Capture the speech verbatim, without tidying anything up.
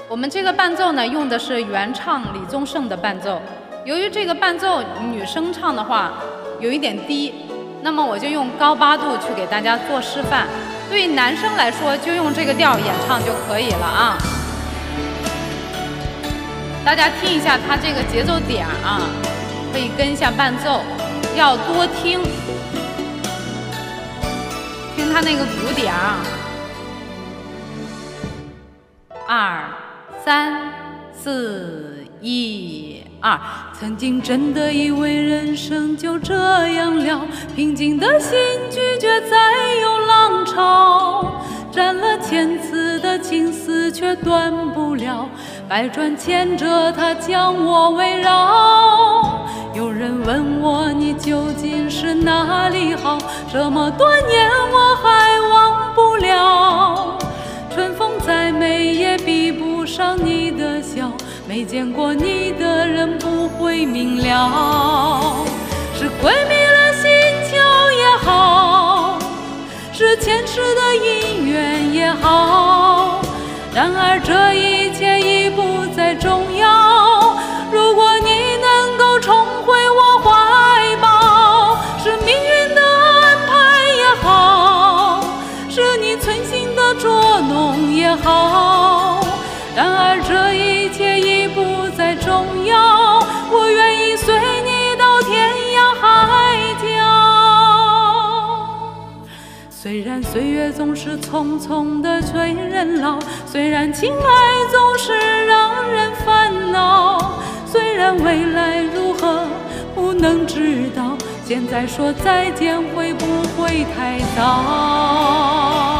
我们这个伴奏呢，用的是原唱李宗盛的伴奏。由于这个伴奏女生唱的话有一点低，那么我就用高八度去给大家做示范。对于男生来说，就用这个调演唱就可以了啊。大家听一下它这个节奏点啊，可以跟一下伴奏，要多听，听它那个鼓点啊。二三四一二，曾经真的以为人生就这样了，平静的心拒绝再有浪潮，斩了千次的情丝却断不了，百转千折它将我围绕。有人问我你究竟是哪里好，这么多年我还忘不了。春风再美也比不上你的笑，没见过你的人不会明了。是鬼迷了心窍也好，是前世的姻缘也好，然而这一切已不再重要。如果你能够重回我怀抱，是命运的安排也好，是你存心的捉弄也好，然而这一切已不再重要。我愿意随你到天涯海角。虽然岁月总是匆匆地催人老，虽然情爱总是让人烦恼，虽然未来如何不能知道，现在说再见会不会太早？